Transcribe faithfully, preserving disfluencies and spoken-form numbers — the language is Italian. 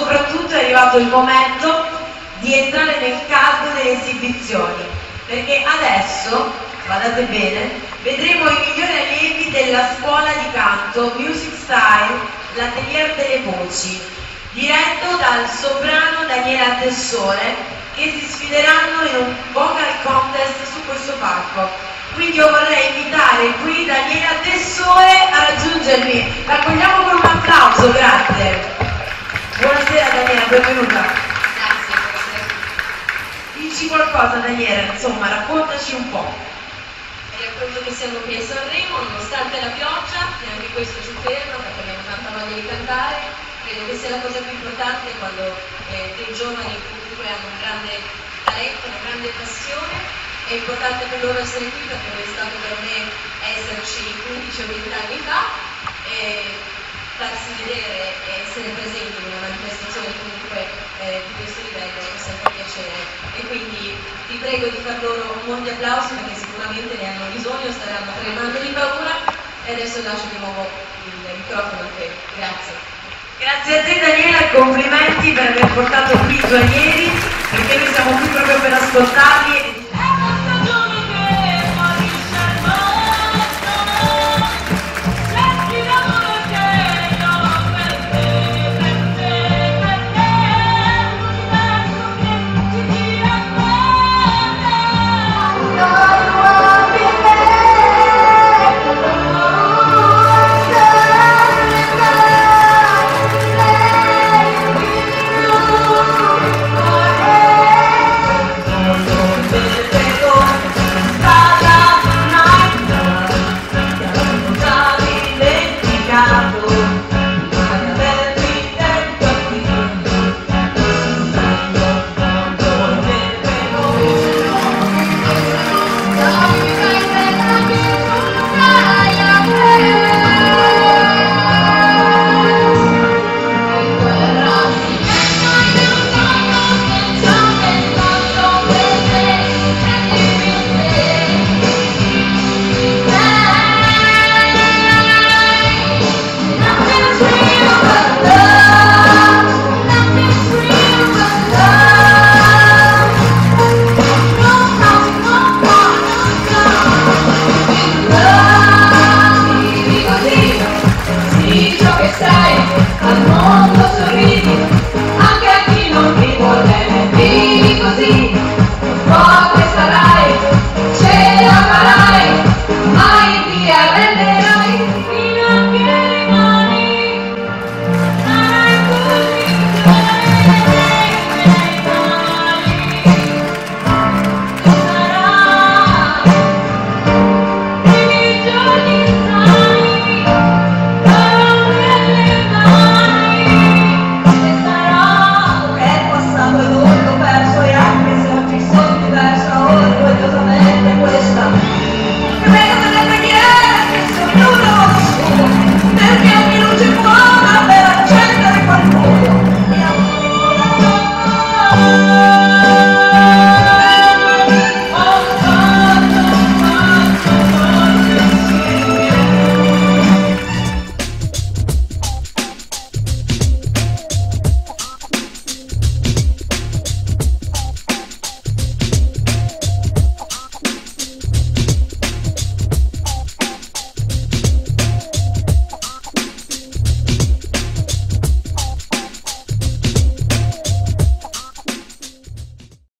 soprattutto è arrivato il momento di entrare nel caldo delle esibizioni, perché adesso, guardate bene, vedremo i migliori allievi della scuola di canto Music Style, l'Atelier delle Voci, diretto dal soprano Daniela Tessore, che si sfideranno in un vocal contest su questo palco. Quindi io vorrei invitare qui Daniela Tessore a raggiungermi. L'accogliamo con un applauso, grazie. Buonasera Daniela, benvenuta. Grazie, buonasera. Dici qualcosa Daniela, insomma, raccontaci un po'. Vi racconto che siamo qui a Sanremo, nonostante la pioggia, e anche questo ci ferma perché abbiamo tanta voglia di cantare. Credo che sia la cosa più importante quando eh, dei giovani comunque hanno un grande talento, una grande passione. È importante per loro essere qui perché non è stato per me esserci undici o venti anni fa, e farsi vedere e essere presenti in una manifestazione comunque eh, di questo livello è sempre un piacere. E quindi vi prego di far loro molti applausi perché sicuramente ne hanno bisogno, staranno tremando di paura, e adesso lascio di nuovo il microfono a te. Grazie. Grazie a te Daniela, complimenti per aver portato qui i tuoi allievi, perché noi siamo qui proprio per ascoltarli.